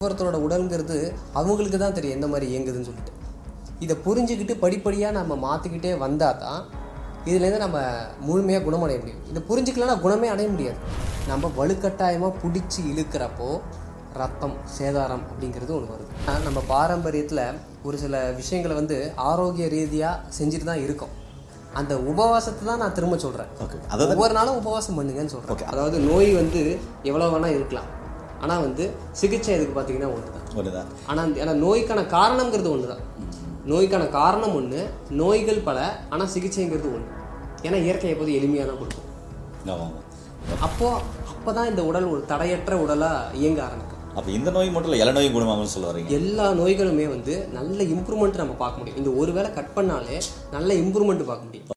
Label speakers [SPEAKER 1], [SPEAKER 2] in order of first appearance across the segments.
[SPEAKER 1] ஒவ்வொருத்தரோட உடல்ங்கிறது அவங்களுக்கு தான் தெரியும் எந்த மாதிரி இயங்குதுன்னு சொல்லிட்டு. இதை புரிஞ்சுக்கிட்டு படிப்படியாக நம்ம மாற்றிக்கிட்டே வந்தால் தான் இதுலேருந்து நம்ம முழுமையாக குணமடைய முடியும். இதை புரிஞ்சுக்கலன்னா குணமே அடைய முடியாது. நம்ம வலுக்கட்டாயமாக பிடிச்சி இழுக்கிறப்போ ரத்தம் சேதாரம் அப்படிங்கிறது ஒன்று வருது. நம்ம பாரம்பரியத்தில் ஒரு சில விஷயங்களை ஆரோக்கிய ரீதியாக செஞ்சுட்டு தான் இருக்கோம். அந்த உபவாசத்தை தான் நான் திரும்ப சொல்கிறேன். ஒவ்வொரு நாளும் உபவாசம் பண்ணுங்கன்னு சொல்கிறேன். அதாவது நோய் எவ்வளோ வேணால் இருக்கலாம், ஆனால் சிகிச்சை எதுக்கு பார்த்தீங்கன்னா ஒன்று தான். ஆனால் நோய்க்கான காரணங்கிறது ஒன்று தான். நோய்க்கான காரணம் ஒன்று, நோய்கள் பல, ஆனால் சிகிச்சைங்கிறது ஒன்று. ஏன்னா இயற்கை எப்போது எளிமையாக தான் கொடுக்கும். அப்போ தான் இந்த உடல் ஒரு தடையற்ற உடலாக இயங்க ஆரம்பிக்கும்.
[SPEAKER 2] அப்போ இந்த நோய் மட்டும் இல்லை, எல்லா நோயும் குணமாகும்னு சொல்ல வரீங்க?
[SPEAKER 1] எல்லா நோய்களுமே நல்ல இம்ப்ரூவ்மெண்ட் நம்ம பார்க்க முடியும். இந்த ஒரு வேளை கட் பண்ணாலே நல்ல இம்ப்ரூவ்மெண்ட் பார்க்க முடியும்.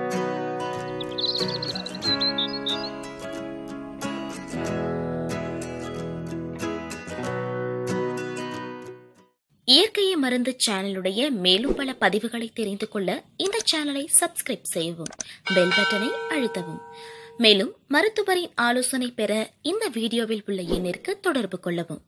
[SPEAKER 3] இயற்கையை மருந்து சேனலுடைய மேலும் பல பதிவுகளை தெரிந்து கொள்ள இந்த சேனலை சப்ஸ்கிரைப் செய்யவும், பெல் பட்டனை அழுத்தவும். மேலும் மருத்துவரின் ஆலோசனை பெற இந்த வீடியோவில் உள்ள எண்ணிற்கு தொடர்பு கொள்ளவும்.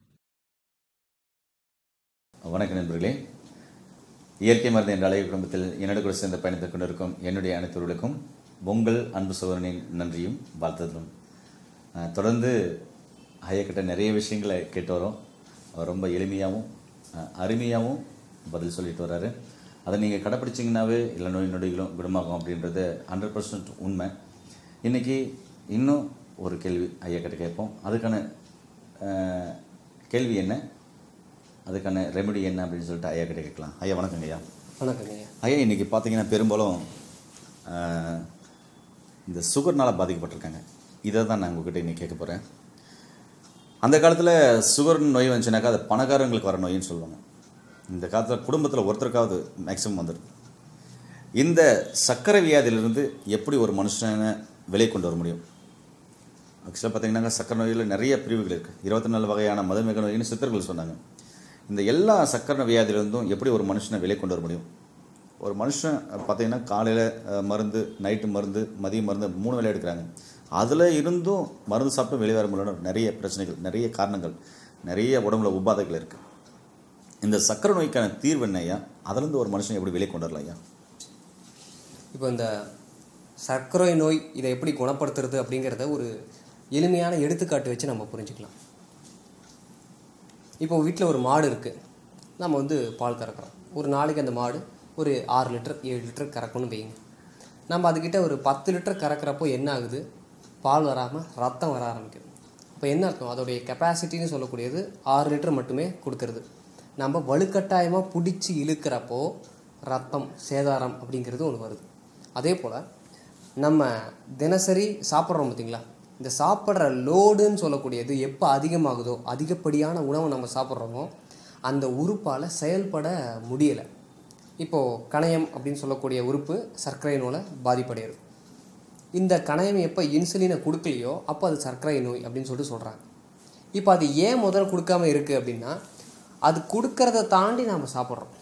[SPEAKER 2] வணக்கம் நண்பர்களே. இயற்கை மருந்து என்ற அழகிய குடும்பத்தில் என்னோட கூட சேர்ந்து பயணித்துக் கொண்டிருக்கும் என்னுடைய அனைத்தவர்களுக்கும் உங்கள் அன்பு சோதரனின் நன்றியும் வாழ்த்துதலும். தொடர்ந்து ஐயாக்கிட்ட நிறைய விஷயங்களை கேட்டு வரோம். அவர் ரொம்ப எளிமையாகவும் அருமையாகவும் பதில் சொல்லிட்டு வர்றாரு. அதை நீங்கள் கடைப்பிடிச்சிங்கன்னாவே எல்லா நோய் நொடிகளும் குணமாகும் அப்படின்றது 100% உண்மை. இன்றைக்கி இன்னும் ஒரு கேள்வி ஐயாக்கிட்ட கேட்போம். அதுக்கான கேள்வி என்ன, அதுக்கான ரெமெடி என்ன அப்படின்னு சொல்லிட்டு ஐயாக்கிட்ட கேட்கலாம். ஐயா வணக்கங்க. ஐயா
[SPEAKER 1] வணக்கங்க.
[SPEAKER 2] ஐயா இன்றைக்கி பார்த்தீங்கன்னா பெரும்பாலும் இந்த சுகர்னால் பாதிக்கப்பட்டிருக்காங்க. இதை தான் நான் உங்ககிட்ட இன்றைக்கி கேட்க போகிறேன். அந்த காலத்தில் சுகர் நோய் வந்துச்சுனாக்கா அது பணக்காரங்களுக்கு வர நோயின்னு சொல்லுவாங்க. இந்த காலத்தில் குடும்பத்தில் ஒருத்தருக்காவது மேக்ஸிமம் வந்துடும். இந்த சர்க்கரை வியாதியிலிருந்து எப்படி ஒரு மனுஷனை விலை கொண்டு வர முடியும்? ஆக்சுவலாக பார்த்தீங்கன்னாக்கா சர்க்கரை நோயில் நிறைய பிரிவுகள் இருக்குது. 24 வகையான மதுமேக நோயின்னு சித்தர்கள் சொன்னாங்க. இந்த எல்லா சர்க்கரை வியாதியிலிருந்தும் எப்படி ஒரு மனுஷனை விலை கொண்டு வர முடியும்? ஒரு மனுஷன் பார்த்தீங்கன்னா காலையில் மருந்து, நைட்டு மருந்து, மதியம் மருந்து 3 வேளை எடுக்கிறாங்க. அதில் இருந்தும் மருந்து சாப்பிட்டு வெளியே வர முடியல. நிறைய பிரச்சனைகள், நிறைய காரணங்கள், நிறைய உடம்புல உபாதைகள் இருக்குது. இந்த சர்க்கரை நோய்க்கான தீர்வு என்ன ஐயா? அதிலிருந்து ஒரு மனுஷன் எப்படி வெளியே கொண்டு வரலாம் ஐயா?
[SPEAKER 1] இப்போ இந்த சர்க்கரை நோய் இதை எப்படி குணப்படுத்துறது அப்படிங்கிறத ஒரு எளிமையான எடுத்துக்காட்டு வச்சு நம்ம புரிஞ்சுக்கலாம். இப்போ வீட்டில் ஒரு மாடு இருக்குது. நம்ம பால் கறக்கிறோம். ஒரு நாளைக்கு அந்த மாடு ஒரு 6 லிட்டர் 7 லிட்டர் கறக்கணும்னு வைங்க. நம்ம அதுக்கிட்ட ஒரு 10 லிட்டர் கறக்கிறப்போ என்ன ஆகுது? பால் வராமல் ரத்தம் வர ஆரம்பிக்குது. அப்போ என்ன அர்த்தம்? அதோடைய கெப்பாசிட்டின்னு சொல்லக்கூடியது 6 லிட்டர் மட்டுமே கொடுக்கறது. நம்ம வலுக்கட்டாயமாக பிடிச்சி இழுக்கிறப்போ ரத்தம் சேதாரம் அப்படிங்கிறது ஒன்று வருது. அதே போல் நம்ம தினசரி சாப்பிட்றோம் பார்த்திங்களா, இந்த சாப்பிட்ற லோடுன்னு சொல்லக்கூடியது எப்போ அதிகமாகுதோ, அதிகப்படியான உணவை நம்ம சாப்பிட்றோமோ அந்த உறுப்பால் செயல்பட முடியலை. இப்போது கணையம் அப்படின்னு சொல்லக்கூடிய உறுப்பு சர்க்கரை நோயில் பாதிப்படைகிறது. இந்த கணையம் எப்போ இன்சுலினை கொடுக்கலையோ அப்போ அது சர்க்கரை நோய் அப்படின்னு சொல்லிட்டு சொல்கிறாங்க. இப்போ அது ஏன் முதல்ல கொடுக்காம இருக்குது அப்படின்னா, அது கொடுக்கறத தாண்டி நாம் சாப்பிட்றோம்.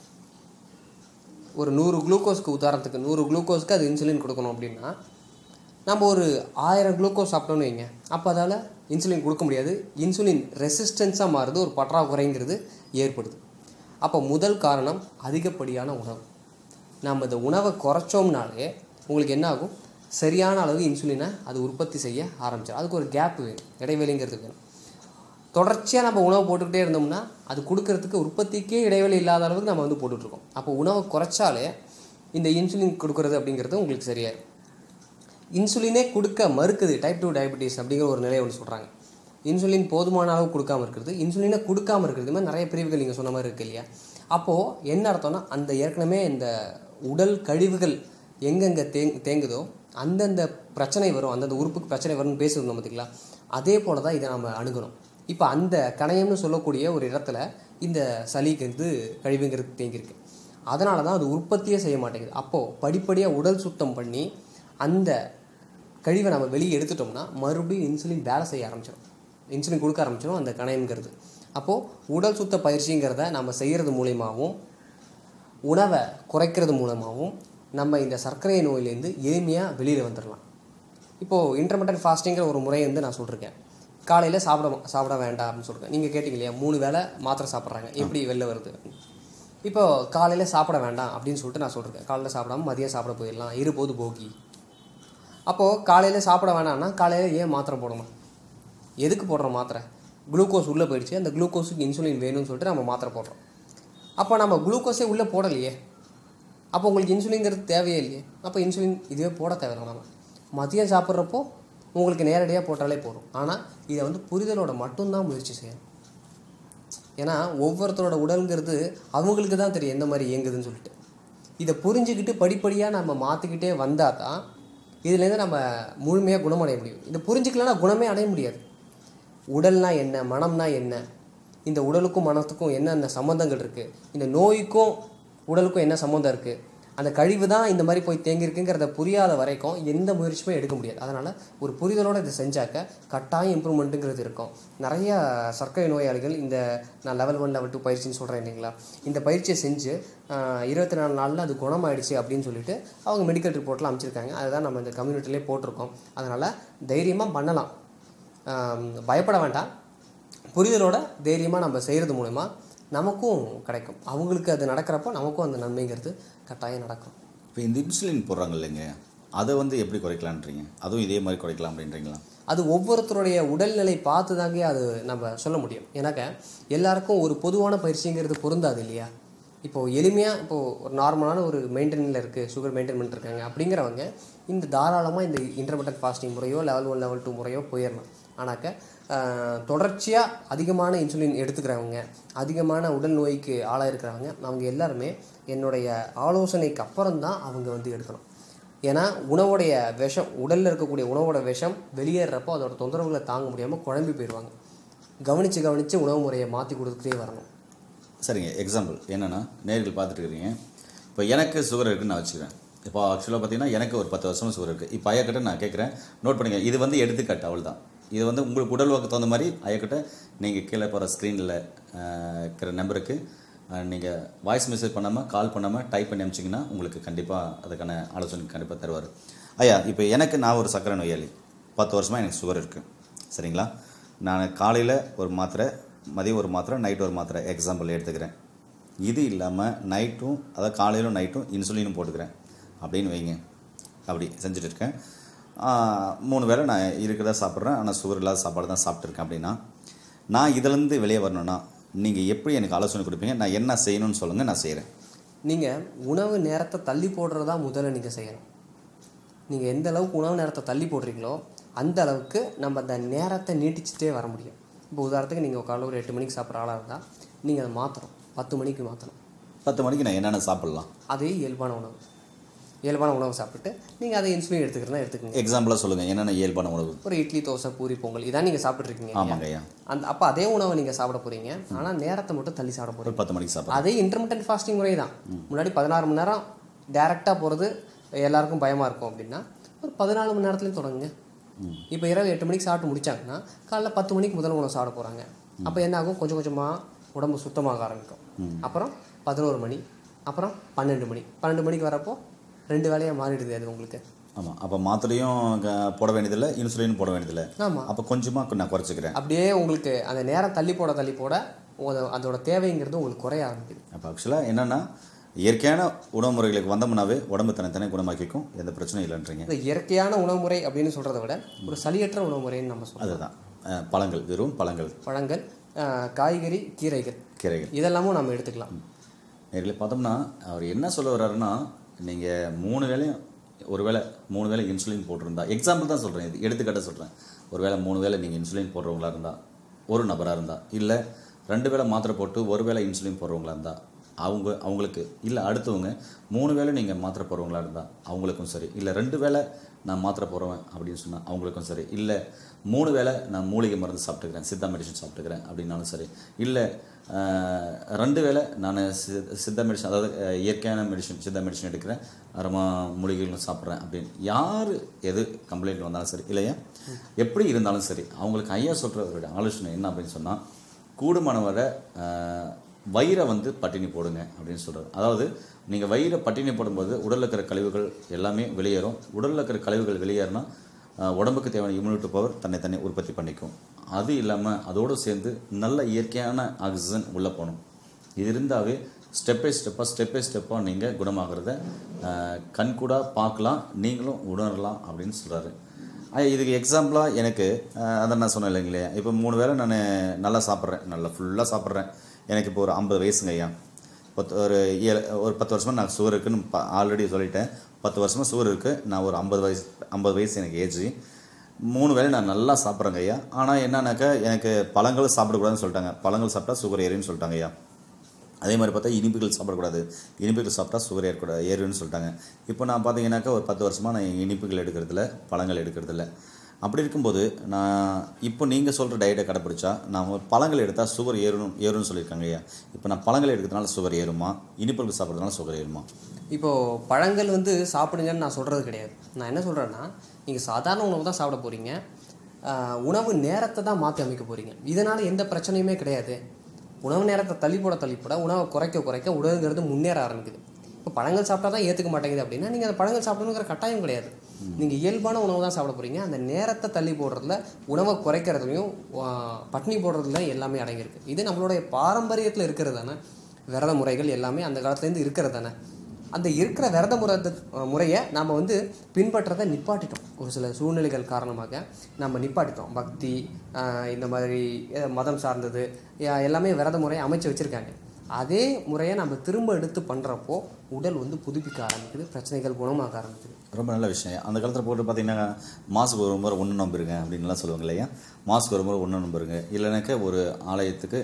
[SPEAKER 1] ஒரு 100 குளுக்கோஸ்க்கு உதாரணத்துக்கு 100 குளுக்கோஸ்க்கு அது இன்சுலின் கொடுக்கணும் அப்படின்னா நம்ம ஒரு 1000 குளுக்கோஸ் சாப்பிட்டோன்னு வைங்க. அப்போ அதால் இன்சுலின் கொடுக்க முடியாது. இன்சுலின் ரெசிஸ்டன்ஸாக மாறுது, ஒரு பற்றாக்குறைங்கிறது ஏற்படுது. அப்போ முதல் காரணம் அதிகப்படியான உணவு. நம்ம இந்த உணவை குறைச்சோம்னாலே உங்களுக்கு என்ன ஆகும்? சரியான அளவு இன்சுலினை அது உற்பத்தி செய்ய ஆரம்பிச்சிடும். அதுக்கு ஒரு கேப் வேணும், இடைவெளிங்கிறது வேணும். தொடர்ச்சியாக நம்ம உணவு போட்டுக்கிட்டே இருந்தோம்னா அது கொடுக்கறதுக்கு உற்பத்திக்கே இடைவெளி இல்லாத அளவுக்கு நம்ம போட்டுட்ருக்கோம். அப்போ உணவை குறைச்சாலே இந்த இன்சுலின் கொடுக்கறது அப்படிங்கிறது உங்களுக்கு சரியாயிடும். இன்சுலினே கொடுக்க மறுக்குது, டைப் 2 டயபெட்டிஸ் அப்படிங்கிற ஒரு நிலையை ஒன்று சொல்கிறாங்க. இன்சுலின் போதுமான அளவு கொடுக்காமல் இருக்கிறது, இன்சுலினை கொடுக்காமல் இருக்கிறது, மாதிரி நிறைய பிரிவுகள் நீங்கள் சொன்ன மாதிரி இருக்கு இல்லையா? அப்போது என்ன அர்த்தம்னா, அந்த ஏற்கனவே இந்த உடல் கழிவுகள் எங்கெங்கே தேங்குதோ அந்தந்த பிரச்சனை வரும், அந்தந்த உறுப்புக்கு பிரச்சனை வரும்னு பேசுகிறோம் பார்த்திங்களா? அதே போல் தான் இதை நம்ம அணுகணும். இப்போ அந்த கணையம்னு சொல்லக்கூடிய ஒரு இடத்துல இந்த சளிங்கிறது கழிவுங்கிறது தேங்கியிருக்கு. அதனால தான் அது உற்பத்தியே செய்ய மாட்டேங்குது. அப்போது படிப்படியாக உடல் சுத்தம் பண்ணி அந்த கழிவை நம்ம வெளியே எடுத்துட்டோம்னா மறுபடியும் இன்சுலின் வேலை செய்ய ஆரம்பிச்சிடும், இன்சுலின் கொடுக்க ஆரம்பிச்சிடும் அந்த கணையம்ங்கிறது. அப்போது உடல் சுத்த பயிற்சிங்கிறத நம்ம செய்கிறது மூலயமாவும் உணவை குறைக்கிறது மூலமாகவும் நம்ம இந்த சர்க்கரை நோயிலேருந்து எளிமையாக வெளியில் வந்துடலாம். இப்போது இன்டர்மிட்டன்ட் ஃபாஸ்டிங்கிற ஒரு முறையை நான் சொல்லியிருக்கேன். காலையில் சாப்பிட வேண்டாம் அப்படின்னு சொல்கிறேன். நீங்கள் கேட்டிங்க இல்லையா 3 வேளை மாத்திரை சாப்பிட்றாங்க, எப்படி வெளில வருது? இப்போ காலையில் சாப்பிட வேண்டாம் அப்படின்னு சொல்லிட்டு நான் சொல்லியிருக்கேன். காலையில் சாப்பிடாம மதியம் சாப்பிட போயிடலாம், இருபோது போகி. அப்போது காலையில் சாப்பிட வேணாம்னா காலையில் ஏன் மாத்திரை போடணும்? எதுக்கு போடுறோம் மாத்திரை? குளுக்கோஸ் உள்ளே போயிடுச்சு, அந்த குளுக்கோஸுக்கு இன்சுலின் வேணும்னு சொல்லிட்டு நம்ம மாத்திரை போடுறோம். அப்போ நம்ம குளுக்கோஸே உள்ளே போடலையே, அப்போ உங்களுக்கு இன்சுலின்ங்கிறது தேவையே இல்லையே. அப்போ இன்சுலின் இதுவே போட தேவையில்லை. நம்ம மதியம் சாப்பிட்றப்போ உங்களுக்கு நேரடியாக போட்டாலே போதும். ஆனால் இதை வந்து புரிதலோட மட்டும்தான் முயற்சி செய்யணும். ஏன்னா ஒவ்வொருத்தரோட உடலுங்கிறது அவங்களுக்கு தான் தெரியும் எந்த மாதிரி இயங்குதுன்னு சொல்லிட்டு. இதை புரிஞ்சுக்கிட்டு படிப்படியாக நம்ம மாற்றிக்கிட்டே வந்தால் தான் இதுலேருந்து நம்ம முழுமையாக குணமடைய முடியும். இதை புரிஞ்சுக்கலன்னா குணமே அடைய முடியாது. உடல்னா என்ன, மனம்னா என்ன, இந்த உடலுக்கும் மனத்துக்கும் என்னென்ன சம்மந்தங்கள் இருக்குது, இந்த நோய்க்கும் உடலுக்கும் என்ன சம்மந்தம் இருக்குது, அந்த கழிவு தான் இந்த மாதிரி போய் தேங்கியிருக்குங்கிறத புரியாத வரைக்கும் எந்த முயற்சியுமே எடுக்க முடியாது. அதனால் ஒரு புரிதலோடு இதை செஞ்சாக்க கட்டாயம் இம்ப்ரூவ்மெண்ட்டுங்கிறது இருக்கும். நிறைய சர்க்கரை நோயாளிகள் இந்த நான் லெவல் 1 லெவல் 2 பயிற்சின்னு சொல்கிறேன் இல்லைங்களா, இந்த பயிற்சியை செஞ்சு 24 நாளில் அது குணமாயிடுச்சு அப்படின்னு சொல்லிட்டு அவங்க மெடிக்கல் ரிப்போர்ட்டில் அமைச்சிருக்காங்க. அதுதான் நம்ம இந்த கம்யூனிட்டிலே போட்டிருக்கோம். அதனால் தைரியமாக பண்ணலாம், பயப்பட வேண்டாம். புரிதலோட தைரியமாக நம்ம செய்கிறது மூலமா நமக்கும் கிடைக்கும். அவங்களுக்கு அது நடக்கிறப்போ நமக்கும் அந்த நன்மைங்கிறது கட்டாயம் நடக்கும்.
[SPEAKER 2] இப்போ இந்த இன்சுலின் போடுறாங்க இல்லைங்க, அதை வந்து எப்படி குறைக்கலான்றீங்க? அதுவும் இதே மாதிரி குறைக்கலாம் அப்படின்றீங்களா?
[SPEAKER 1] அது ஒவ்வொருத்தருடைய உடல்நிலை பார்த்து தாங்க அது நம்ம சொல்ல முடியும். ஏன்னாக்க எல்லாருக்கும் ஒரு பொதுவான பயிற்சிங்கிறது பொருந்தாது இல்லையா. இப்போது எளிமையாக இப்போது ஒரு நார்மலான ஒரு மெயின்டெனில் இருக்குது, சுகர் மெயின்டைன் பண்ணிருக்காங்க அப்படிங்கிறவங்க இந்த தாராளமாக இந்த இன்டர்மிட்டன்ட் ஃபாஸ்டிங் முறையோ லெவல் 1 லெவல் 2 முறையோ போயிடலாம். ஆனாக்க தொடர்ச்சியாக அதிகமான இன்சுலின் எடுத்துக்கிறவங்க, அதிகமான உடல் நோய்க்கு ஆளாக இருக்கிறவங்க, அவங்க எல்லாருமே என்னுடைய ஆலோசனைக்கு அப்புறம் தான் அவங்க வந்து எடுக்கணும். ஏன்னா உணவுடைய விஷம், உடலில் இருக்கக்கூடிய உணவோட விஷம் வெளியேறப்போ அதோட தொந்தரவுகளை தாங்க முடியாமல் குழம்பி போயிடுவாங்க. கவனித்து உணவு முறையை மாற்றி கொடுத்துட்டே வரணும்.
[SPEAKER 2] சரிங்க, எக்ஸாம்பிள் என்னென்னா, நேர்கள் பார்த்துட்டு இருக்கிறீங்க, இப்போ எனக்கு சுகர் இருக்குதுன்னு நான் வச்சுக்கிறேன். இப்போ ஆக்சுவலாக பார்த்தீங்கன்னா எனக்கு ஒரு 10 வருஷமாக சுகர் இருக்குது. இப்போ ஐயாக்கிட்ட நான் கேட்குறேன், நோட் பண்ணிங்க, இது வந்து எடுத்துக்காட்டு, அவள் தான். இது வந்து உங்களுக்கு உடல்வாக்கு தகுந்த மாதிரி ஐயாக்கிட்ட நீங்கள் கீழே போகிற ஸ்க்ரீனில் இருக்கிற நம்பருக்கு நீங்கள் வாய்ஸ் மெசேஜ் பண்ணாமல் கால் பண்ணாமல் டைப் பண்ணி அனுப்பிச்சிங்கன்னா உங்களுக்கு கண்டிப்பாக அதுக்கான ஆலோசனை கண்டிப்பாக தருவார். ஐயா, இப்போ நான் ஒரு சர்க்கரை நோயாளி, 10 வருஷமாக எனக்கு சுகர் இருக்குது, சரிங்களா? நான் காலையில் ஒரு மாத்திரை, மதியம் ஒரு மாத்திரை, நைட்டு ஒரு மாத்திரை எக்ஸாம்பிள் எடுத்துக்கிறேன். இது இல்லாமல் நைட்டும், அதாவது காலையிலும் நைட்டும் இன்சுலினும் போட்டுக்கிறேன் அப்படின்னு வைங்க. அப்படி செஞ்சுட்டு இருக்கேன். 3 வேளை நான் இருக்கிறதா சாப்பிட்றேன், ஆனால் சுகர் இல்லாத சாப்பாடு தான் சாப்பிட்ருக்கேன். அப்படின்னா நான் இதிலேருந்து வெளியே வரணும்னா நீங்கள் எப்படி எனக்கு ஆலோசனை கொடுப்பீங்க? நான் என்ன செய்யணும்னு சொல்லுங்கள், நான் செய்கிறேன்.
[SPEAKER 1] நீங்கள் உணவு நேரத்தை தள்ளி போடுறதா முதல்ல நீங்கள் செய்யணும். நீங்கள் எந்த அளவுக்கு உணவு நேரத்தை தள்ளி போடுறீங்களோ அந்த அளவுக்கு நம்ம அந்த நேரத்தை நீட்டிச்சுட்டே வர முடியும். இப்போ உதாரணத்துக்கு நீங்கள் காலையில் ஒரு 8 மணிக்கு சாப்பிட்ற ஆளாக இருந்தால் நீங்கள் அதை மாற்றணும், 10 மணிக்கு மாற்றணும்.
[SPEAKER 2] 10 மணிக்கு நான் என்னென்ன சாப்பிட்லாம்?
[SPEAKER 1] அதே இயல்பான உணவு சாப்பிட்டு நீங்கள் அதை இன்சுலின் எடுத்துக்கிறதா எடுத்துக்கோங்க.
[SPEAKER 2] எக்ஸாம்பிளாக சொல்லுங்கள், என்னென்ன இயல்பான உணவு?
[SPEAKER 1] ஒரு இட்லி, தோசை, பூரி, பொங்கல் இதான் நீங்கள் சாப்பிட்ருக்கீங்க.
[SPEAKER 2] ஆமாங்க ஐயா.
[SPEAKER 1] அப்போ அதே உணவை நீங்கள் சாப்பிட போகிறீங்க, ஆனால் நேரத்தை மட்டும் தள்ளி சாப்பிட போகிறீங்க.
[SPEAKER 2] 10 மணிக்கு சாப்பிட்றேன்.
[SPEAKER 1] அதே இன்டர்மிட்டன்ட் ஃபாஸ்டிங் முறை தான். முன்னாடி 16 மணி நேரம் டேரெக்டாக போகிறது எல்லாருக்கும் பயமாக இருக்கும். அப்படின்னா ஒரு 14 மணி நேரத்துலையும் தொடங்குங்க. இப்போ இரவு 8 மணிக்கு சாப்பிட்டு முடிச்சாங்கன்னா காலைல 10 மணிக்கு முதல் உணவு சாப்பிட போகிறாங்க. அப்போ என்ன ஆகும்? கொஞ்சம் கொஞ்சமாக உடம்பு சுத்தமாக ஆரம்பிக்கும். அப்புறம் 11 மணி, அப்புறம் 12 மணிக்கு வரப்போ 2 வேளையாக மாறிடுது அது உங்களுக்கு.
[SPEAKER 2] ஆமாம், அப்போ மாத்திரையும் போட வேண்டியதில்லை, இன்சுலினும் போட வேண்டியதில்லை.
[SPEAKER 1] ஆமாம்,
[SPEAKER 2] அப்போ கொஞ்சமாக நான் குறைச்சிக்கிறேன்.
[SPEAKER 1] அப்படியே உங்களுக்கு அந்த நேரம் தள்ளி போட அதோட தேவைங்கிறது உங்களுக்கு குறைய ஆரம்பிக்குது.
[SPEAKER 2] அப்போ ஆக்சுவலாக என்னென்னா, இயற்கையான உணவு முறைகளுக்கு வந்தோம்னாவே உடம்பு தனித்தனி குணமாக்கிக்கும், எந்த பிரச்சனையும் இல்லைன்றீங்க.
[SPEAKER 1] இந்த இயற்கையான உணவு முறை அப்படின்னு சொல்கிறத விட ஒரு சளியற்ற உணவு முறைன்னு நம்ம சொல்கிறோம்.
[SPEAKER 2] அதுதான் பழங்கள், வெறும் பழங்கள்,
[SPEAKER 1] காய்கறி, கீரைகள் இதெல்லாமும் நம்ம எடுத்துக்கலாம்.
[SPEAKER 2] நேரில் பார்த்தோம்னா அவர் என்ன சொல்ல வர்றாருன்னா, நீங்கள் 3 வேளையும் ஒரு வேளை 3 வேளை இன்சுலின் போட்டிருந்தா, எக்ஸாம்பிள் தான் சொல்கிறேன், இது எடுத்துக்காட்ட சொல்கிறேன். ஒரு வேளை 3 வேளை நீங்கள் இன்சுலின் போடுறவங்களா இருந்தால், ஒரு நபராக இருந்தால், இல்லை 2 வேளை மாத்திரை போட்டு 1 வேளை இன்சுலின் போடுறவங்களா இருந்தால் அவங்களுக்கு, இல்லை அடுத்தவங்க 3 வேளை நீங்கள் மாத்திரை போடுறவங்களா இருந்தால் அவங்களுக்கும் சரி, இல்லை 2 வேளை நான் மாத்திரை போடுறேன் அப்படின்னு சொன்னால் அவங்களுக்கும் சரி, இல்லை 3 வேளை நான் மூலிகை மருந்து சாப்பிட்டுக்கிறேன், சித்தா மெடிசன் சாப்பிட்டுக்கிறேன் அப்படின்னாலும் சரி, இல்லை 2 வேளை நான் சித்தா மெடிசன், அதாவது இயற்கையான மெடிசன், சித்தா மெடிசன் எடுக்கிறேன், அப்புறமா மூலிகைகளும் சாப்பிட்றேன் அப்படின்னு யார் எது கம்ப்ளைண்ட் வந்தாலும் சரி, இல்லையா எப்படி இருந்தாலும் சரி, அவங்களுக்கு ஐயா சொல்கிற ஒரு ஆலோசனை என்ன அப்படின்னு சொன்னால், கூடுமான வரை வயிறை பட்டினி போடுங்க அப்படின்னு சொல்கிறார். அதாவது நீங்கள் வயிறை பட்டினி போடும்போது உடலில் இருக்கிற கழிவுகள் எல்லாமே வெளியேறும். உடலில் இருக்கிற கழிவுகள் வெளியேறினா உடம்புக்கு தேவையான இம்யூனிட்டி பவர் தன்னை உற்பத்தி பண்ணிக்கும். அது இல்லாமல் அதோடு சேர்ந்து நல்ல இயற்கையான ஆக்சிஜன் உள்ளே போகணும். இது இருந்தாவே ஸ்டெப் பை ஸ்டெப்பாக நீங்கள் குணமாகிறத கண்கூடாக பார்க்கலாம், நீங்களும் உணரலாம் அப்படின்னு சொல்கிறாரு. இதுக்கு எக்ஸாம்பிளாக எனக்கு அதை நான் சொன்னேன் இல்லைங்களே, இப்போ 3 வேளை நான் நல்லா சாப்பிட்றேன், நல்லா ஃபுல்லாக சாப்பிட்றேன். எனக்கு இப்போ ஒரு 50 வயசுங்க ஐயா. ஒரு 10 வருஷமாக நான் சுகர் இருக்குதுன்னு ஆல்ரெடி சொல்லிட்டேன். 10 வருஷமாக சுகர் இருக்குது. நான் ஒரு 50 வயசு எனக்கு ஏஜ். 3 வேளை நான் நல்லா சாப்பிட்றேங்க ஐயா. ஆனால் என்னன்னாக்கா எனக்கு பழங்களும் சாப்பிடக்கூடாதுன்னு சொல்லிட்டாங்க. பழங்கள் சாப்பிட்டா சுகர் ஏறுன்னு சொல்லிட்டாங்க ஐயா. அதே மாதிரி பார்த்தா இனிப்புகள் சாப்பிடக்கூடாது, இனிப்புகள் சாப்பிட்டா சுகர் ஏறுன்னு சொல்லிட்டாங்க. இப்போ நான் பார்த்தீங்கன்னாக்கா ஒரு 10 வருஷமாக நான் இனிப்புகள் எடுக்கிறதில்ல, பழங்கள் எடுக்கிறதில்ல. அப்படி இருக்கும்போது நான் இப்போ நீங்கள் சொல்கிற டயட்டை கடைப்பிடிச்சா நான் பழங்கள் எடுத்தால் சுகர் ஏறும்னு சொல்லியிருக்காங்க ஐயா. இப்போ நான் பழங்கள் எடுக்கிறதுனால சுகர் ஏறுமா, இனிப்புகள் சாப்பிட்றதுனால சுகர் ஏறுமா?
[SPEAKER 1] இப்போது பழங்கள் வந்து சாப்பிடுங்கன்னு நான் சொல்கிறது கிடையாது. நான் என்ன சொல்கிறேன்னா, நீங்கள் சாதாரண உணவு தான் சாப்பிட போகிறீங்க, உணவு நேரத்தை தான் மாற்றி அமைக்க போகிறீங்க. இதனால் எந்த பிரச்சனையுமே கிடையாது. உணவு நேரத்தை தள்ளி போட உணவை குறைக்க உடலுங்கிறது முன்னேற ஆரம்பிக்குது. இப்போ பழங்கள் சாப்பிட்டா தான் ஏற்றுக்க மாட்டேங்குது அப்படின்னா நீங்கள் அந்த பழங்கள் சாப்பிடணுங்கிற கட்டாயம் கிடையாது. நீங்கள் இயல்பான உணவு தான் சாப்பிட போகிறீங்க. அந்த நேரத்தை தள்ளி போடுறதுல, உணவை குறைக்கிறதுலையும், பட்னி போடுறதுல எல்லாமே அடங்கியிருக்கு. இது நம்மளுடைய பாரம்பரியத்தில் இருக்கிறது தானே. விரத முறைகள் எல்லாமே அந்த காலத்துலேருந்து இருக்கிறது தானே. அந்த இருக்கிற விரத முறையை நாம் வந்து பின்பற்றதை நிப்பாட்டிட்டோம். ஒரு சில சூழ்நிலைகள் காரணமாக நம்ம நிப்பாட்டிட்டோம். பக்தி, இந்த மாதிரி மதம் சார்ந்தது எல்லாமே விரத முறையை அமைச்சு வச்சுருக்காங்க. அதே முறையை நம்ம திரும்ப எடுத்து பண்ணுறப்போ உடல் வந்து புதுப்பிக்க ஆரம்பிக்குது, பிரச்சனைகள் குணமாக ஆரம்பிக்குது.
[SPEAKER 2] ரொம்ப நல்ல விஷயம். அந்த காலத்தில் போட்டு பார்த்தீங்கன்னா மாதத்துக்கு ஒரு முறை ஒன்று நம்புருங்க அப்படின்லாம் சொல்லுவாங்க இல்லையா. மாதத்துக்கு ஒரு முறை ஒன்று நம்புருங்க, இல்லைனாக்கா ஒரு ஆலயத்துக்கு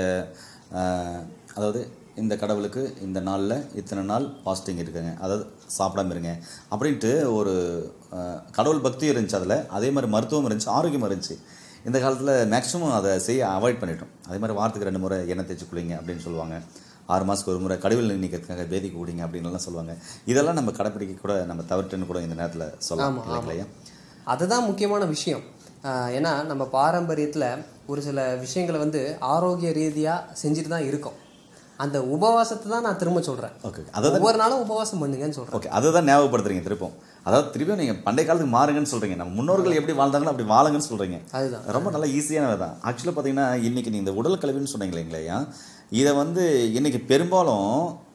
[SPEAKER 2] அதாவது இந்த கடவுளுக்கு இந்த நாளில் இத்தனை நாள் ஃபாஸ்டிங் இருக்குங்க, அதாவது சாப்பிடாம இருங்க அப்படின்ட்டு ஒரு கடவுள் பக்தி இருந்துச்சு. அதில் அதே மாதிரி மருத்துவம் இருந்துச்சு, ஆரோக்கியமாக இருந்துச்சு. இந்த காலத்தில் மேக்ஸிமம் அதை செய்ய அவாய்ட் பண்ணிட்டோம். அதே மாதிரி வாரத்துக்கு 2 முறை எண்ணெய் தேய்ச்சி குளிங்க அப்படின்னு சொல்லுவாங்க. 6 மாதத்துக்கு ஒரு முறை கடவுள் நீக்கிறதுக்காக வேதிக்கு கூடிங்க அப்படின்லாம் சொல்லுவாங்க. இதெல்லாம் நம்ம கடைப்பிடிக்க கூட நம்ம தவிர்த்துன்னு கூட இந்த நேரத்தில் சொல்லலாம் இல்லையா.
[SPEAKER 1] அதுதான் முக்கியமான விஷயம். ஏன்னா நம்ம பாரம்பரியத்தில் ஒரு சில விஷயங்களை வந்து ஆரோக்கிய ரீதியாக செஞ்சுட்டு தான் இருக்கோம். அந்த உபவாசத்தை தான் நான் திரும்ப சொல்கிறேன்.
[SPEAKER 2] ஓகே,
[SPEAKER 1] அதாவது ஒவ்வொரு நாளும் உபவாசம் பண்ணுங்கன்னு சொல்கிறேன்.
[SPEAKER 2] ஓகே, அதை தான் ஞாபகப்படுத்துறீங்க திருப்பம். அதாவது திருப்பியும் நீங்கள் பண்டைய காலத்துக்கு மாறுங்கன்னு சொல்கிறீங்க. நம்ம முன்னோர்கள் எப்படி வாழ்ந்தாங்களோ அப்படி வாழுங்கன்னு சொல்கிறீங்க. அதுதான் ரொம்ப நல்லா ஈஸியானது தான். ஆக்சுவலாக பார்த்தீங்கன்னா இன்றைக்கி நீங்கள் இந்த உடல் கல்வின்னு சொன்னீங்களே இல்லையா, இதை வந்து இன்றைக்கி பெரும்பாலும்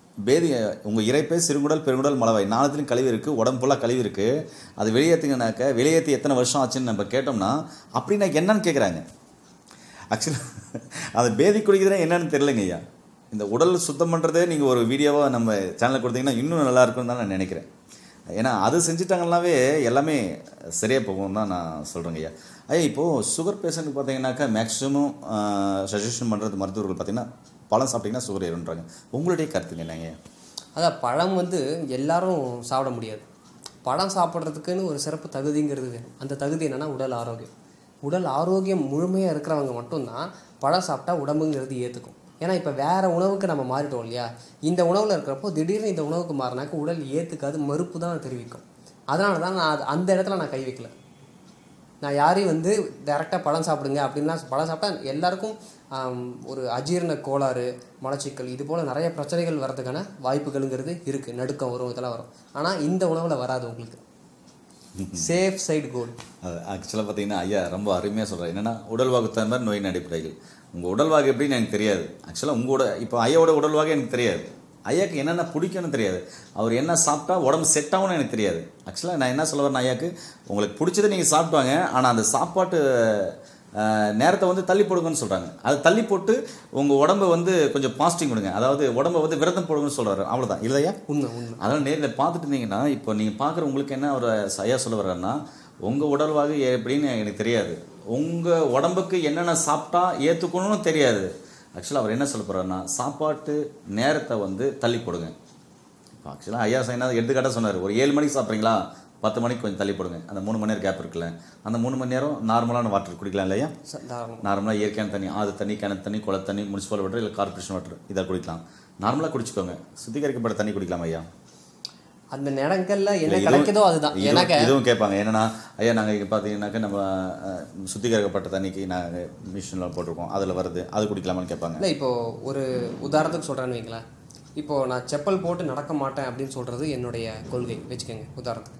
[SPEAKER 2] உங்கள் இறைப்பை, சிறுகுடல், பெருங்குடல், மலவாய் 4த்துலையும் கழிவு இருக்குது, உடம்பு ஃபுல்லாக கழிவு இருக்குது. அது வெளியேற்றுங்கனாக்க வெளியேற்றி எத்தனை வருஷம் ஆச்சுன்னு நம்ம கேட்டோம்னா அப்படின்னா என்னன்னு கேட்குறாங்க. ஆக்சுவலாக அது பேதி குடிக்கிறதுனா என்னன்னு தெரிலங்க ஐயா. இந்த உடல் சுத்தம் பண்ணுறதே நீங்கள் ஒரு வீடியோவாக நம்ம சேனலில் கொடுத்தீங்கன்னா இன்னும் நல்லா இருக்குன்னு தான் நான் நினைக்கிறேன். ஏன்னா அது செஞ்சுட்டாங்கன்னாவே எல்லாமே சரியாக போகும் தான் நான் சொல்கிறேங்க ஐயா. இப்போது சுகர் பேஷண்ட்டுக்கு பார்த்தீங்கன்னாக்கா மேக்ஸிமம் சஜஷன் பண்ணுறது மருத்துவர்கள் பார்த்தீங்கன்னா பழம் சாப்பிட்டிங்கன்னா சுகர் ஏறுன்றாங்க. உங்களுடைய கருத்துங்க என்னங்க?
[SPEAKER 1] அதான் பழம் வந்து எல்லாரும் சாப்பிட முடியாது. பழம் சாப்பிட்றதுக்குன்னு ஒரு சிறப்பு தகுதிங்கிறது வேணும். அந்த தகுதி என்னென்னா உடல் ஆரோக்கியம். உடல் ஆரோக்கியம் முழுமையாக இருக்கிறவங்க மட்டும்தான் பழம் சாப்பிட்டா உடம்புங்கிறது ஏற்றுக்கும். ஏன்னா இப்போ வேறு உணவுக்கு நம்ம மாறிட்டோம் இல்லையா. இந்த உணவில் இருக்கிறப்போ திடீர்னு இந்த உணவுக்கு மாறினாக்க உடல் ஏற்றுக்காது, மறுப்பு தான் தெரிவிக்கும். அதனால தான் நான் அந்த இடத்துல நான் கை வைக்கல. நான் யாரையும் வந்து டைரெக்டாக பழம் சாப்பிடுங்க அப்படின்லாம், பழம் சாப்பிட்டா எல்லாருக்கும் ஒரு அஜீரண கோளாறு, மலச்சிக்கல், இது போல் நிறைய பிரச்சனைகள் வர்றதுக்கான வாய்ப்புகளுங்கிறது இருக்குது. நடுக்கம் வரும், இதெல்லாம் வரும். ஆனால் இந்த உணவில் வராது. உங்களுக்கு சேஃப் சைடு கோல்.
[SPEAKER 2] அது ஆக்சுவலாக பார்த்தீங்கன்னா ஐயா ரொம்ப அருமையாக சொல்கிறேன். என்னென்னா உடல்வாகு தகுந்த மாதிரி நோயின் அடிப்படையில். உங்கள் உடல்வாகு எப்படின்னு எனக்கு தெரியாது. ஆக்சுவலாக உங்களோட இப்போ ஐயாவோட உடல்வாகு எனக்கு தெரியாது. ஐயாவுக்கு என்னென்ன பிடிக்கும்னு தெரியாது. அவர் என்ன சாப்பிட்டா உடம்பு செட் ஆகும்னு எனக்கு தெரியாது. ஆக்சுவலாக நான் என்ன சொல்ல வரேன், ஐயாவுக்கு உங்களுக்கு பிடிச்சதை நீங்கள் சாப்பிடுவாங்க, ஆனால் அந்த சாப்பாட்டு நேரத்தை வந்து தள்ளி போடுங்கன்னு சொல்கிறாங்க. அதை தள்ளி போட்டு உங்கள் உடம்பை வந்து கொஞ்சம் பாஸ்டிங் கொடுங்க, அதாவது உடம்பை வந்து விரதம் போடுங்கன்னு சொல்கிறாரு. அவ்வளோதான் இல்லையா?
[SPEAKER 1] உண்மை.
[SPEAKER 2] அதனால் நேரில் பார்த்துட்டு இருந்தீங்கன்னா இப்போ நீங்கள் பார்க்குற உங்களுக்கு என்ன ஒரு ஐயா சொல்ல வர்றேன்னா, உங்கள் உடல்வாகு எப்படின்னு எனக்கு தெரியாது, உங்கள் உடம்புக்கு என்னென்ன சாப்பிட்டா ஏற்றுக்கணும்னு தெரியாது. ஆக்சுவலாக அவர் என்ன சொல்ல போகிறாருன்னா சாப்பாட்டு நேரத்தை வந்து தள்ளி போடுங்க. இப்போ ஆக்சுவலாக ஐயா என்ன எடுத்துக்காட்டாக சொன்னார், ஒரு 7 மணிக்கு சாப்பிட்றீங்களா, 10 மணிக்கு கொஞ்சம் தள்ளி போடுங்க. அந்த 3 மணி நேரம் கேப் இருக்குல்ல, அந்த 3 மணி நேரம் நார்மலான வாட்டர் குடிக்கலாம் இல்லையா. நார்மலாக இயற்கையான தண்ணி, ஆறு தண்ணி, கிணத்து தண்ணி, குள தண்ணி, முனிசிபல் வாட்டர் இல்லை கார்பரேஷன் வாட்டர், இதை குடிக்கலாம். நார்மலாக குடிச்சுக்கோங்க. சுத்திகரிக்கப்பட்ட தண்ணி குடிக்கலாம் ஐயா.
[SPEAKER 1] அந்த நேரங்களில் என்ன கிடைக்குதோ அதுதான். எனக்கு
[SPEAKER 2] இதுவும் கேட்பாங்க என்னன்னா, ஐயா நாங்கள் இங்கே பார்த்தீங்கன்னாக்கா நம்ம சுத்திகரிக்கப்பட்ட தண்ணிக்கு நாங்கள் மிஷினில் போட்டிருக்கோம், அதில் வருது, அது குடிக்கலாமான்னு கேட்பாங்க.
[SPEAKER 1] இல்லை இப்போது ஒரு உதாரணத்துக்கு சொல்கிறேன்னு வைங்களேன். இப்போது நான் செப்பல் போட்டு நடக்க மாட்டேன் அப்படின்னு சொல்கிறது என்னுடைய கொள்கை வச்சுக்கோங்க உதாரணத்துக்கு.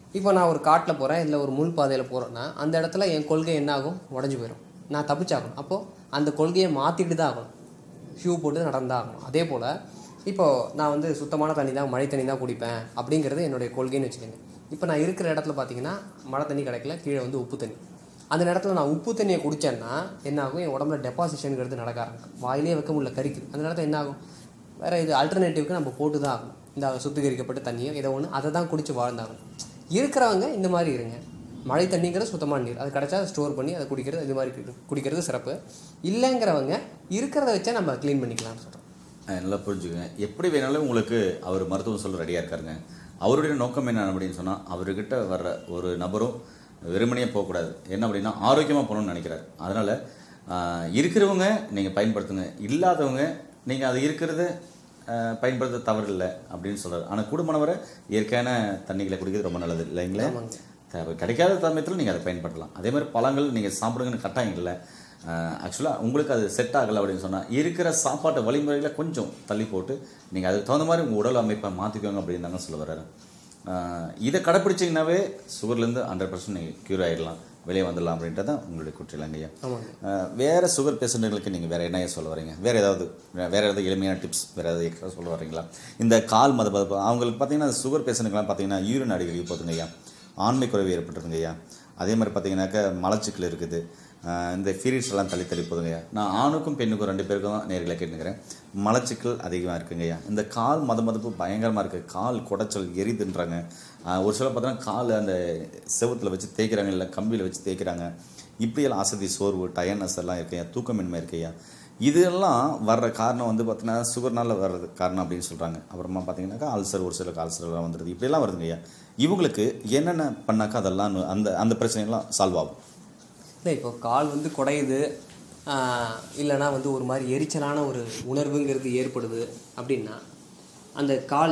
[SPEAKER 1] இப்போ நான் ஒரு காட்டில் போகிறேன், இல்லை ஒரு முள் பாதையில் போகிறேன்னா அந்த இடத்துல என் கொள்கை என்ன ஆகும்? உடஞ்சி போயிடும். நான் தப்பிச்சாகணும். அப்போது அந்த கொள்கையை மாற்றிட்டு தான் ஆகணும், ஷூ போட்டு நடந்தால் ஆகணும். அதே போல் இப்போது நான் வந்து சுத்தமான தண்ணி தான், மழை தண்ணி தான் குடிப்பேன் அப்படிங்கிறது என்னுடைய கொள்கைன்னு வச்சுக்கோங்க. இப்போ நான் இருக்கிற இடத்துல பார்த்தீங்கன்னா மழை தண்ணி கிடைக்கல, கீழே வந்து உப்பு தண்ணி. அந்த நேரத்தில் நான் உப்பு தண்ணியை குடித்தேன்னா என்ன ஆகும்? என் உடம்புல டெபாசிஷனுங்கிறது நடக்க ஆரம்பிக்கும். வாயிலே வைக்க முடியல, கறிக்குது. அந்த நேரத்தில் என்ன ஆகும்? வேறு இது அல்டர்னேட்டிவ்க்கு நம்ம போட்டு தான் ஆகணும். இந்த சுத்திகரிக்கப்பட்ட தண்ணியோ ஏதோ ஒன்று அதை தான் குடித்து வாழ்ந்தாகணும். இருக்கிறவங்க இந்த மாதிரி இருங்க. மழை தண்ணிங்கிறது சுத்தமான நீர், அது கிடச்சா ஸ்டோர் பண்ணி அதை குடிக்கிறது, இது மாதிரி குடிக்கிறது சிறப்பு. இல்லைங்கிறவங்க இருக்கிறத வச்சா நம்ம க்ளீன் பண்ணிக்கலாம்னு சொல்கிறோம்.
[SPEAKER 2] நல்லா புரிஞ்சுக்கங்க. எப்படி வேணாலும் உங்களுக்கு அவர் மருத்துவம் சொல்ல ரெடியாக இருக்காருங்க. அவருடைய நோக்கம் என்ன அப்படின்னு சொன்னால், அவர்கிட்ட வர்ற ஒரு நபரும் வெறுமனையே போகக்கூடாது. என்ன அப்படின்னா ஆரோக்கியமாக போகணும்னு நினைக்கிறார். அதனால் இருக்கிறவங்க நீங்கள் பயன்படுத்துங்க, இல்லாதவங்க நீங்கள் அது இருக்கிறத பயன்படுத்த தவறு இல்லை அப்படின்னு சொல்கிறார். ஆனால் கூடுமானவரை இயற்கையான தண்ணிகளை குடிக்கிறது ரொம்ப நல்லது இல்லைங்களா? கிடைக்காத சமயத்தில் நீங்கள் அதை பயன்படுத்தலாம். அதே மாதிரி பழங்கள் நீங்கள் சாப்பிடுங்கன்னு கட்டாயம் இல்லை. ஆக்சுவலாக உங்களுக்கு அது செட் ஆகலை அப்படின்னு சொன்னால் இருக்கிற சாப்பாட்டு வழிமுறைகளை கொஞ்சம் தள்ளி போட்டு நீங்கள் அதுக்கு தகுந்த மாதிரி உங்கள் உடல் அமைப்பை மாற்றிக்கோங்க அப்படின்னு தாங்க சொல்ல வர்றாரு. இதை கடைப்பிடிச்சிங்கனாவே சுகர்லேருந்து 100% நீங்கள் க்யூர் ஆகிடலாம், வெளியே வந்துடலாம் அப்படின்றது தான் உங்களுடைய குற்றிலாங்க ஐயா. வேறு சுகர் பேஷண்ட்டுகளுக்கு நீங்கள் வேறு என்ன சொல்ல வரீங்க? வேறு ஏதாவது எளிமையான டிப்ஸ் வேறு ஏதாவது எக்ஸ்ட்ரா சொல்ல வரீங்களா? இந்த கால் மதப்பதப்பு அவங்களுக்கு பார்த்தீங்கன்னா சுகர் பேஷண்ட்டுக்கெலாம் பார்த்தீங்கன்னா யூரின் அடிக்கடி போதுங்க ஐயா, ஆண்மை குறைவு ஏற்பட்டுருங்க ஐயா. அதே மாதிரி பார்த்தீங்கன்னாக்கா மலச்சிக்கல் இருக்குது, இந்த பீரியட்ஸ் எல்லாம் தள்ளி போதுங்கய்யா. நான் ஆணுக்கும் பெண்ணுக்கும் 2 பேருக்கும் தான் நேர்களை கேட்டுக்கிறேன். மலச்சிக்கல் அதிகமாக இருக்குங்கய்யா. இந்த கால் மதப்பு பயங்கரமாக இருக்குது. கால் குடைச்சல் எரிதுன்றாங்க. ஒரு சில பார்த்தீங்கன்னா கால் அந்த செவத்தில் வச்சு தேய்க்கிறாங்க, இல்லை கம்பியில் வச்சு தேய்க்கிறாங்க. இப்படியெல்லாம் அசதி, சோர்வு, டயர்னஸ் எல்லாம் இருக்குய்யா, தூக்கமின்மை இருக்குய்யா. இதெல்லாம் வர்ற காரணம் வந்து பார்த்தீங்கன்னா சுகர்னால் வர்றது காரணம் அப்படின்னு சொல்கிறாங்க. அப்புறமா பார்த்தீங்கன்னாக்கா அல்சர், ஒரு சில அல்சர்லாம் வந்துடுது. இப்படியெல்லாம் வருதுங்கய்யா. இவங்களுக்கு என்னென்ன பண்ணாக்கா அதெல்லாம் அந்த அந்த பிரச்சனைகள்லாம் சால்வ் ஆகும்?
[SPEAKER 1] இல்லை, இப்போ கால் வந்து குடையுது, இல்லைனா வந்து ஒரு மாதிரி எரிச்சலான ஒரு உணர்வுங்கிறது ஏற்படுது அப்படின்னா அந்த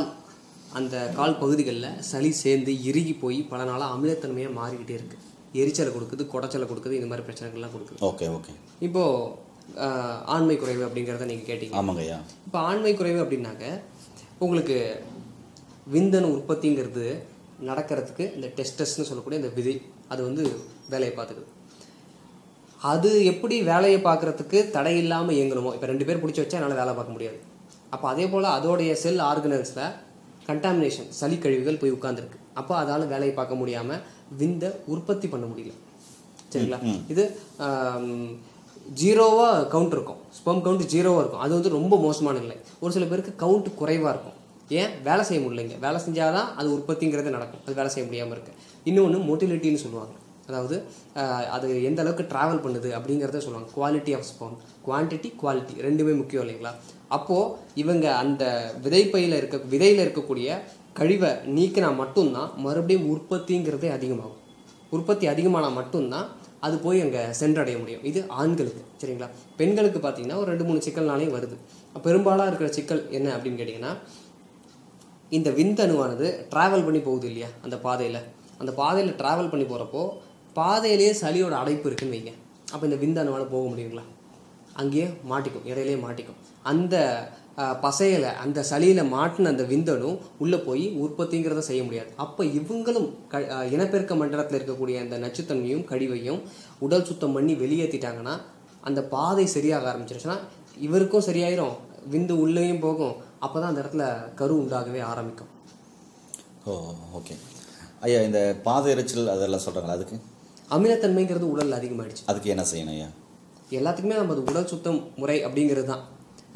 [SPEAKER 1] கால் பகுதிகளில் சளி சேர்ந்து இறுகி போய் பல நாளாக அமிலத்தன்மையாக மாறிக்கிட்டே இருக்குது. எரிச்சலை கொடுக்குது, குடைச்சலை கொடுக்குது, இந்த மாதிரி பிரச்சனைகள்லாம் கொடுக்குது.
[SPEAKER 2] ஓகே.
[SPEAKER 1] இப்போது ஆண்மை குறைவு அப்படிங்கிறத நீங்கள் கேட்டீங்க.
[SPEAKER 2] ஆமாங்கய்யா.
[SPEAKER 1] இப்போ ஆண்மை குறைவு அப்படின்னாக்க உங்களுக்கு விந்தணு உற்பத்திங்கிறது நடக்கிறதுக்கு இந்த டெஸ்டஸ்ன்னு சொல்லக்கூடிய இந்த விதை அது வந்து வேலையை பார்த்துக்குது. அது எப்படி வேலையை பார்க்குறதுக்கு தடை இல்லாமல் இயங்கணுமோ, இப்போ 2 பேர் பிடிச்சி வச்சா என்னால் வேலை பார்க்க முடியாது. அப்போ அதே போல் அதோடைய செல் ஆர்கனல்ஸில் கண்டாமினேஷன், சளி கழிவுகள் போய் உட்காந்துருக்கு. அப்போ அதால் வேலையை பார்க்க முடியாமல் விந்த உற்பத்தி பண்ண முடியல. சரிங்களா? இது 0வாக கவுண்ட் இருக்கும், ஸ்பெர்ம் கவுண்ட் 0வாக இருக்கும். அது வந்து ரொம்ப மோசமான நிலை. ஒரு சில பேருக்கு கவுண்ட் குறைவாக இருக்கும். ஏன்? வேலை செய்ய முடியலைங்க. வேலை செஞ்சால் தான் அது உற்பத்திங்கிறது நடக்கும். அது வேலை செய்ய முடியாமல் இருக்குது. இன்னொன்று மோட்டிலிட்டின்னு சொல்லுவாங்க. அதாவது அது எந்த அளவுக்கு ட்ராவல் பண்ணுது அப்படிங்கிறத சொல்லுவாங்க. Quality of sperm, quantity, quality ரெண்டுமே முக்கியம் இல்லைங்களா? அப்போது இவங்க அந்த விதையில் இருக்கக்கூடிய கழிவை நீக்கினா மட்டும்தான் மறுபடியும் உற்பத்திங்கிறதே அதிகமாகும். உற்பத்தி அதிகமானால் மட்டும்தான் அது போய் அங்கே சென்றடைய முடியும். இது ஆண்களுக்கு. சரிங்களா? பெண்களுக்கு பார்த்தீங்கன்னா ஒரு 2-3 சிக்கல்னாலையும் வருது. பெரும்பாலாக இருக்கிற சிக்கல் என்ன அப்படின்னு கேட்டிங்கன்னா, இந்த விந்தணுவானது ட்ராவல் பண்ணி போகுது இல்லையா அந்த பாதையில் ட்ராவல் பண்ணி போகிறப்போ பாதையிலேயே சளியோட அடைப்பு இருக்குன்னு வைங்க. அப்போ இந்த விந்தணுவால் போக முடியுங்களா? அங்கேயே மாட்டிக்கும், இடையிலேயே மாட்டிக்கும். அந்த பசையில் அந்த சளியில் மாட்டின அந்த விந்தணு உள்ளே போய் உற்பத்திங்கிறத செய்ய முடியாது. அப்போ இவங்களும் இனப்பெருக்க மண்டலத்தில் இருக்கக்கூடிய அந்த நச்சுத்தன்மையும் கழிவையும் உடல் சுத்தம் பண்ணி வெளியேற்றிட்டாங்கன்னா அந்த பாதை சரியாக ஆரம்பிச்சிருச்சுன்னா இவருக்கும் சரியாயிரும், விந்து உள்ளேயும் போகும். அப்போ தான் அந்த இடத்துல கரு உண்டாகவே ஆரம்பிக்கும்.
[SPEAKER 2] ஓகே ஐயா. இந்த பாதை எரிச்சல் அதெல்லாம் சொல்கிறாங்களா? அதுக்கு
[SPEAKER 1] அமிலத்தன்மைங்கிறது உடலில் அதிகமாகிடுச்சு.
[SPEAKER 2] அதுக்கு என்ன செய்யணும் ஐயா?
[SPEAKER 1] எல்லாத்துக்குமே நம்ம அது உடல் சுத்தம் முறை அப்படிங்கிறது தான்.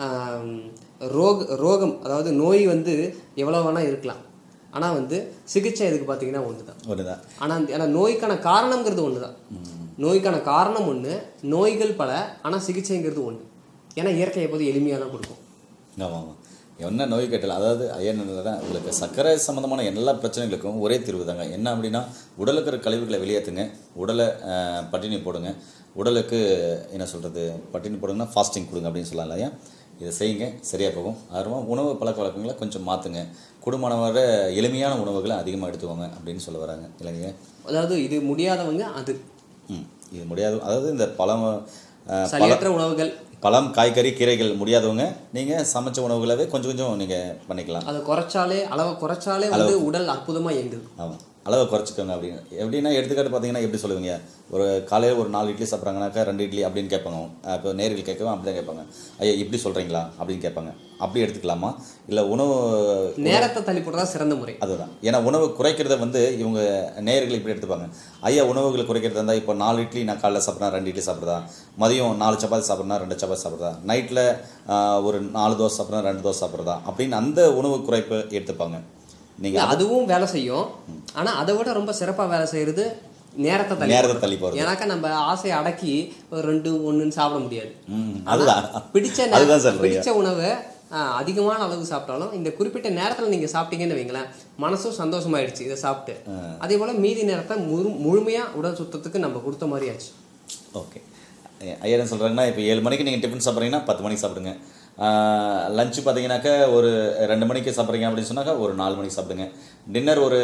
[SPEAKER 1] ரோகம் அதாவது நோய் வந்து எவ்வளோ வேணால் இருக்கலாம். ஆனால் வந்து சிகிச்சை எதுக்கு பார்த்தீங்கன்னா ஒன்று தான். ஆனால் நோய்க்கான காரணங்கிறது ஒன்று தான். நோய்க்கான காரணம் ஒன்று, நோய்கள் பல, ஆனால் சிகிச்சைங்கிறது ஒன்று. ஏன்னா இயற்கை எப்போது எளிமையாக தான் கொடுக்கும்.
[SPEAKER 2] ஆமாம். என்ன நோய் கேட்டலாம், அதாவது ஐயன்தான் உங்களுக்கு சர்க்கரை சம்மந்தமான எல்லா பிரச்சனைகளுக்கும் ஒரே தீர்வு தாங்க. என்ன அப்படின்னா உடலுக்கு இருக்கிற கழிவுகளை வெளியேற்றுங்க, உடலை பட்டினி போடுங்க. உடலுக்கு என்ன சொல்கிறது, பட்டினி போடுங்கன்னா ஃபாஸ்டிங் கொடுங்க அப்படின்னு சொல்லலாம் இல்லையா? இதை செய்யுங்க, சரியாக போகும். அதுவும் உணவு பழக்க வழக்கங்களை கொஞ்சம் மாற்றுங்க. குடும்பமானவரை எளிமையான உணவுகளை அதிகமாக எடுத்துக்கோங்க அப்படின்னு சொல்ல வராங்க இல்லைங்க?
[SPEAKER 1] அதாவது இது முடியாதவங்க அது
[SPEAKER 2] இது முடியாது, அதாவது இந்த
[SPEAKER 1] சளியற்ற உணவுகள்,
[SPEAKER 2] பழம், காய்கறி, கீரைகள் முடியாதவங்க நீங்கள் சமைச்ச உணவுகளவே கொஞ்சம் நீங்கள் பண்ணிக்கலாம்.
[SPEAKER 1] அதை அளவை குறைச்சாலே வந்து உடல் அற்புதமாக இயங்குது.
[SPEAKER 2] ஆமாம். அளவை குறைச்சிக்கோங்க அப்படின்னு. எப்படின்னா எடுத்துக்காட்டு பார்த்தீங்கன்னா எப்படி சொல்லுவீங்க, ஒரு காலையில் ஒரு 4 இட்லி சாப்பிட்றாங்கனாக்கா 2 இட்லி அப்படின்னு கேட்பாங்க. இப்போ நேரில் கேட்கவும் அப்படி தான் கேட்பாங்க. ஐயா இப்படி சொல்கிறீங்களா அப்படின்னு கேட்பாங்க. அப்படி எடுத்துக்கலாமா, இல்லை உணவு
[SPEAKER 1] நேரத்தை தள்ளி போடுறதா சிறந்த முறை.
[SPEAKER 2] அதுதான். ஏன்னா உணவு குறைக்கிறத வந்து இவங்க நேயர்கள் இப்படி எடுத்துப்பாங்க. ஐயா உணவுகளை குறைக்கிறதா இருந்தால் இப்போ 4 இட்லி நான் காலைல சாப்பிட்றேன் 2 இட்லி சாப்பிட்றதா, மதியம் 4 சப்பாத்தி சாப்பிட்றேன் 2 சப்பாத்தி சாப்பிட்றதா, நைட்டில் ஒரு 4 தோசை சாப்பிட்றேன் 2 தோசை சாப்பிட்றதா அப்படின்னு அந்த உணவு குறைப்பு எடுத்துப்பாங்க. நீங்கள்
[SPEAKER 1] அதுவும் வேலை செய்யும். ஆனால் அதை விட ரொம்ப சிறப்பாக வேலை செய்கிறது நேரத்தை தள்ளி போகிறது. ஏன்னாக்கா நம்ம ஆசையை அடக்கி 2 1 சாப்பிட முடியாது.
[SPEAKER 2] அதுதான்
[SPEAKER 1] பிடிச்ச உணவை அதிகமான அளவு சாப்பிட்டாலும் இந்த குறிப்பிட்ட நேரத்தில் நீங்கள் சாப்பிட்டீங்கன்னு வைங்களேன், மனசும் சந்தோஷமாயிடுச்சு இதை சாப்பிட்டு. அதே போல் மீதி நேரத்தை முழுமையாக உடல் சுத்தத்துக்கு நம்ம கொடுத்த மாதிரி ஆச்சு.
[SPEAKER 2] ஓகே. ஐயா என்ன சொல்கிறாங்கன்னா, இப்போ 7 மணிக்கு நீங்கள் டிஃபன் சாப்பிட்றீங்கன்னா 10 மணிக்கு சாப்பிடுங்க. லஞ்சு பார்த்தீங்கன்னாக்கா ஒரு 2 மணிக்கு சாப்பிட்றீங்க அப்படின்னு சொன்னாக்கா ஒரு 4 மணிக்கு சாப்பிடுங்க. டின்னர் ஒரு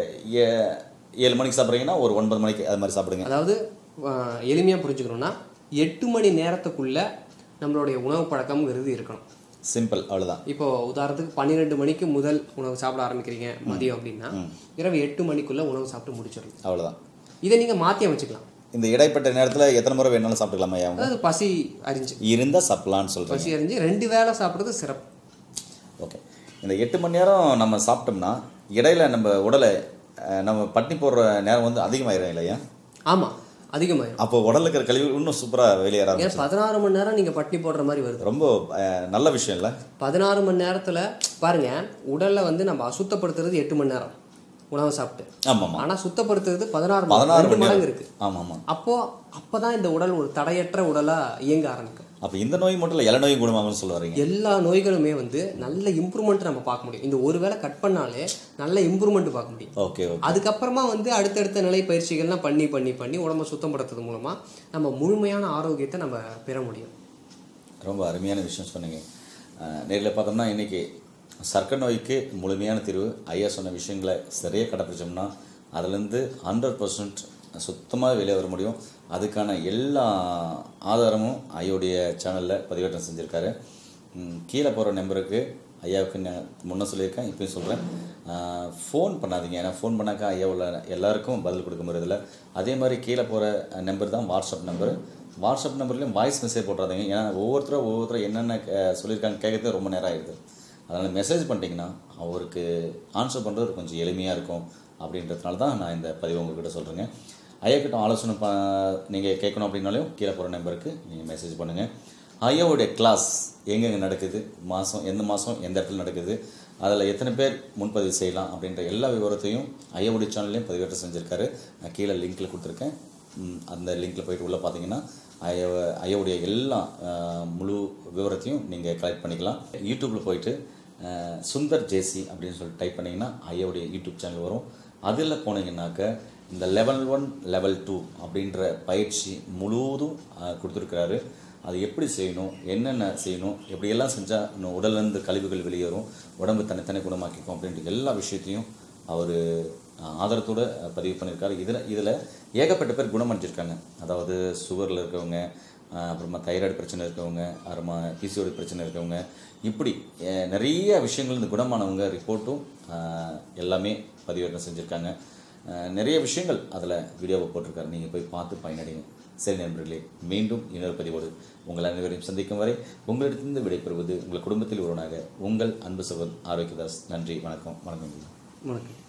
[SPEAKER 2] 7 மணிக்கு சாப்பிட்றீங்கன்னா ஒரு 9 மணிக்கு அது மாதிரி சாப்பிடுங்க.
[SPEAKER 1] அதாவது எளிமையாக புரிஞ்சுக்கணும்னா 8 மணி நேரத்துக்குள்ள நம்மளுடைய உணவு பழக்கம்ங்கிறது இருக்கணும்.
[SPEAKER 2] சிம்பிள், அவ்வளோதான்.
[SPEAKER 1] இப்போ உதாரணத்துக்கு 12 மணிக்கு முதல் உணவு சாப்பிட ஆரம்பிக்கிறீங்க மதியம் அப்படின்னா இரவு 8 மணிக்குள்ள உணவு சாப்பிட்டு முடிச்சிடணும்.
[SPEAKER 2] அவ்வளோதான்.
[SPEAKER 1] இதை நீங்கள் மாற்றி அமைச்சிக்கலாம்.
[SPEAKER 2] இந்த இடைப்பட்ட நேரத்தில் எத்தனை முறை வேணாலும் சாப்பிட்டுக்கலாமா?
[SPEAKER 1] அதாவது பசி அறிஞ்சு
[SPEAKER 2] இருந்தால் சாப்பிட்லான்னு சொல்கிறேன்.
[SPEAKER 1] பசி அறிஞ்சு 2 வேளை சாப்பிட்றது சிறப்பு.
[SPEAKER 2] ஓகே. இந்த 8 மணி நேரம் நம்ம சாப்பிட்டோம்னா இடையில நம்ம உடலை நம்ம பட்டினி போடுற நேரம் வந்து அதிகமாயிரும் இல்லையா?
[SPEAKER 1] ஆமாம், அதிகமாயிரும்.
[SPEAKER 2] அப்போ உடலுக்கு இருக்கிற கழிவு இன்னும் சூப்பராக வெளியேற ஆரம்பிச்சு.
[SPEAKER 1] 16 மணி நேரம் நீங்கள் பட்டினி போடுற மாதிரி வருது.
[SPEAKER 2] ரொம்ப நல்ல விஷயம் இல்லை? 16
[SPEAKER 1] மணி நேரத்தில் பாருங்க, உடலில் வந்து நம்ம அசுத்தப்படுத்துறது 8 மணி நேரம் உணவை சாப்பிட்டு.
[SPEAKER 2] ஆமாம்.
[SPEAKER 1] ஆனால் சுத்தப்படுத்துறது 16 மடங்கு இருக்கு.
[SPEAKER 2] ஆமாம்.
[SPEAKER 1] அப்போதான் இந்த உடல் ஒரு தடையற்ற உடலாக இயங்க ஆரம்பிக்கும்.
[SPEAKER 2] அப்போ இந்த நோய் மட்டும் இல்லை, எல்லா நோயும் குணமாகும்னு சொல்ல வரீங்க? எல்லா
[SPEAKER 1] நோய்களுமே வந்து நல்ல இம்ப்ரூவ்மெண்ட் நம்ம பார்க்க முடியும். இந்த ஒரு வேளை கட் பண்ணாலே நல்ல இம்ப்ரூவ்மெண்ட் பார்க்க முடியும்.
[SPEAKER 2] ஓகே.
[SPEAKER 1] அதுக்கப்புறமா வந்து அடுத்தடுத்த நிலை பயிற்சிகள்லாம் பண்ணி பண்ணி பண்ணி உடம்பை சுத்தப்படுத்துறது மூலமாக நம்ம முழுமையான ஆரோக்கியத்தை நம்ம பெற முடியும்.
[SPEAKER 2] ரொம்ப அருமையான விஷயம் சொன்னீங்க. நேரில் பார்த்தோம்னா இன்றைக்கி சர்க்கரை நோய்க்கு முழுமையான தீர்வு. ஐயா சொன்ன விஷயங்களை சரியாக கடைப்பிடிச்சோம்னா அதுலேருந்து 100% சுத்தமாக வெளியே வர முடியும். அதுக்கான எல்லா ஆதாரமும் ஐயோடைய சேனலில் பதிவேற்றம் செஞ்சுருக்காரு. கீழே போகிற நம்பருக்கு ஐயாவுக்கு நான் முன்னே சொல்லியிருக்கேன், இப்போயும் சொல்கிறேன், ஃபோன் பண்ணாதீங்க. ஏன்னா ஃபோன் பண்ணாக்கா ஐயாவில் எல்லாருக்கும் பதில் கொடுக்க முடியறதில்ல. அதே மாதிரி கீழே போகிற நம்பர் தான் வாட்ஸ்அப் நம்பரு. வாட்ஸ்அப் நம்பர்லேயும் வாய்ஸ் மெசேஜ் போட்டுறாதீங்க. ஏன்னா ஒவ்வொருத்தரும் என்னென்ன சொல்லியிருக்காங்க கேட்குறது ரொம்ப நேரம் ஆகிடுது. அதனால் மெசேஜ் பண்ணிட்டீங்கன்னா அவருக்கு ஆன்சர் பண்ணுறது கொஞ்சம் எளிமையாக இருக்கும். அப்படின்றதுனால தான் நான் இந்த பதிவு உங்கள்கிட்ட சொல்கிறேங்க. ஐயாக்கிட்ட ஆலோசனை நீங்கள் கேட்கணும் அப்படின்னாலும் கீழே போகிற நம்பருக்கு நீங்கள் மெசேஜ் பண்ணுங்கள். ஐயாவுடைய கிளாஸ் எங்கெங்கே நடக்குது, எந்த மாதம் எந்த இடத்துல நடக்குது, அதில் எத்தனை பேர் முன்பதிவு செய்யலாம் அப்படின்ற எல்லா விவரத்தையும் ஐயாவுடைய சேனல்லையும் பதிவேற்றம் செஞ்சுருக்காரு. நான் கீழே லிங்க்கில் கொடுத்துருக்கேன். அந்த லிங்க்கில் போய்ட்டு உள்ளே பார்த்தீங்கன்னா ஐயாவுடைய எல்லா முழு விவரத்தையும் நீங்கள் கலெக்ட் பண்ணிக்கலாம். யூடியூப்பில் போயிட்டு சுந்தர் ஜேசி அப்படின்னு சொல்லிட்டு டைப் பண்ணிங்கன்னா ஐயாவுடைய யூடியூப் சேனல் வரும். அதில் போனீங்கன்னாக்க இந்த லெவல் 1 லெவல் 2 அப்படின்ற பயிற்சி முழுவதும் கொடுத்துருக்கிறாரு. அது எப்படி செய்யணும், என்னென்ன செய்யணும், எப்படியெல்லாம் செஞ்சால் இன்னும் உடல்லேருந்து கழிவுகள் வெளியேறும், உடம்பு தனித்தனி குணமாக்கிக்கும் அப்படின்ற எல்லா விஷயத்தையும் அவர் ஆதாரத்தோடு பதிவு பண்ணியிருக்காரு. இதில் ஏகப்பட்ட பேர் குணமடைஞ்சிருக்காங்க. அதாவது சுகரில் இருக்கவங்க, அப்புறமா தைராய்டு பிரச்சனை இருக்கவங்க, அப்புறமா பிசிஓடி பிரச்சனை இருக்கவங்க, இப்படி நிறைய விஷயங்கள் இந்த குணமானவங்க ரிப்போர்ட்டும் எல்லாமே பதிவேற்றம் செஞ்சுருக்காங்க. நிறைய விஷயங்கள் அதில் வீடியோவை போட்டிருக்காரு. நீங்கள் போய் பார்த்து பயனடைங்க. சரி நண்பர்களே, மீண்டும் இன்னொரு பதிவோடு உங்கள் அனைவரையும் சந்திக்கும் வரை உங்களிடத்திலிருந்து விடைபெறுவது உங்கள் குடும்பத்தில் ஒருவனாக உங்கள் அன்பு சகோதரன் ஆரோக்கியதாஸ். நன்றி, வணக்கம்.
[SPEAKER 1] வணக்கம்.